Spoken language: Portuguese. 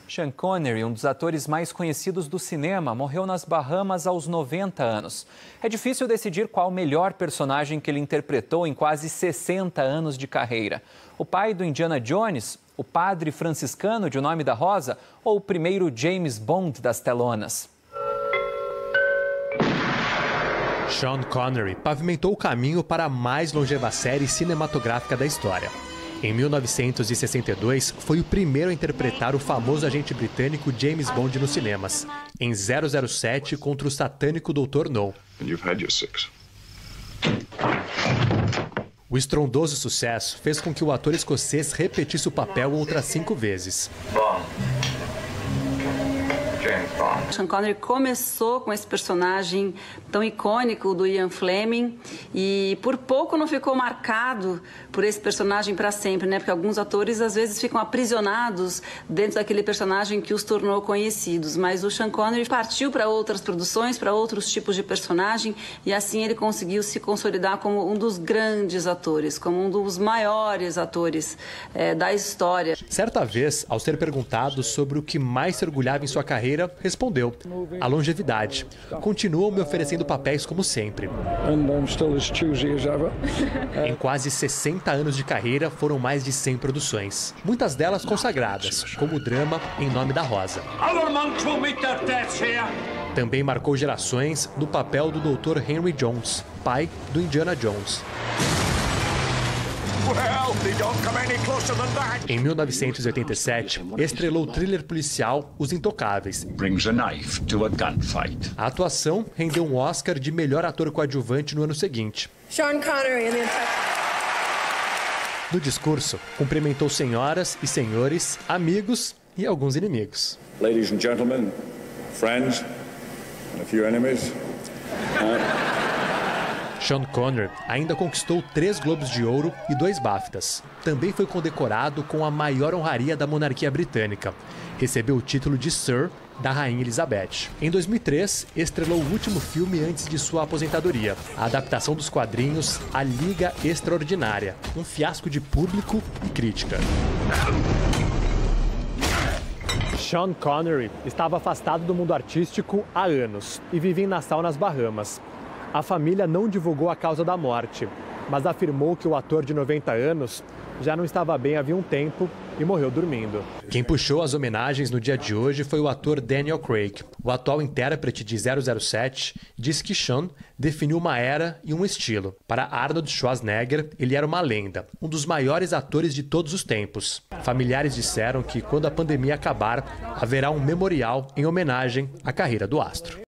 Sean Connery, um dos atores mais conhecidos do cinema, morreu nas Bahamas aos 90 anos. É difícil decidir qual o melhor personagem que ele interpretou em quase 60 anos de carreira. O pai do Indiana Jones, o padre franciscano de O Nome da Rosa ou o primeiro James Bond das telonas? Sean Connery pavimentou o caminho para a mais longeva série cinematográfica da história. Em 1962, foi o primeiro a interpretar o famoso agente britânico James Bond nos cinemas, em 007 contra o satânico Dr. No. O estrondoso sucesso fez com que o ator escocês repetisse o papel outras 5 vezes. Sean Connery começou com esse personagem tão icônico do Ian Fleming e por pouco não ficou marcado por esse personagem para sempre, né? Porque alguns atores às vezes ficam aprisionados dentro daquele personagem que os tornou conhecidos. Mas o Sean Connery partiu para outras produções, para outros tipos de personagem e assim ele conseguiu se consolidar como um dos grandes atores, como um dos maiores atores da história. Certa vez, ao ser perguntado sobre o que mais se orgulhava em sua carreira, respondeu: a longevidade. Continuam me oferecendo papéis como sempre. Em quase 60 anos de carreira, foram mais de 100 produções. Muitas delas consagradas, como o drama Em Nome da Rosa. Também marcou gerações no papel do Dr. Henry Jones, pai do Indiana Jones. Em 1987, estrelou o thriller policial Os Intocáveis. A atuação rendeu um Oscar de melhor ator coadjuvante no ano seguinte. Sean Connery. No discurso, cumprimentou senhoras e senhores, amigos e alguns inimigos. Ladies and gentlemen, friends, and a few enemies. Sean Connery ainda conquistou 3 Globos de Ouro e 2 BAFTAs. Também foi condecorado com a maior honraria da monarquia britânica. Recebeu o título de Sir da Rainha Elizabeth. Em 2003, estrelou o último filme antes de sua aposentadoria, a adaptação dos quadrinhos A Liga Extraordinária, um fiasco de público e crítica. Sean Connery estava afastado do mundo artístico há anos e vivia em Nassau, nas Bahamas. A família não divulgou a causa da morte, mas afirmou que o ator de 90 anos já não estava bem havia um tempo e morreu dormindo. Quem puxou as homenagens no dia de hoje foi o ator Daniel Craig. O atual intérprete de 007 disse que Sean definiu uma era e um estilo. Para Arnold Schwarzenegger, ele era uma lenda, um dos maiores atores de todos os tempos. Familiares disseram que quando a pandemia acabar, haverá um memorial em homenagem à carreira do astro.